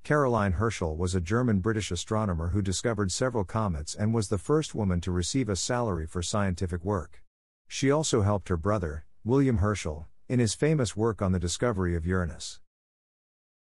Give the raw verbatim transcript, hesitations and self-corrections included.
Caroline Herschel was a German-British astronomer who discovered several comets and was the first woman to receive a salary for scientific work. She also helped her brother, William Herschel, in his famous work on the discovery of Uranus.